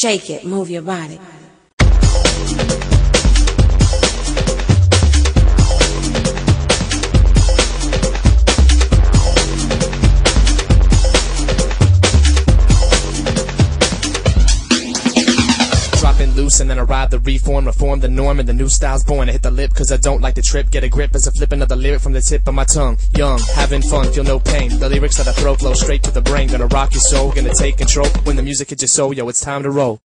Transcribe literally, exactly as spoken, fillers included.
Shake it, move your body. Loose and then arrive the reform, reform the norm, and the new style's born. I hit the lip cause I don't like the trip. Get a grip as I flip another lyric from the tip of my tongue. Young, having fun, feel no pain. The lyrics that I throw flow straight to the brain. Gonna rock your soul, gonna take control. When the music hits your soul, yo, it's time to roll.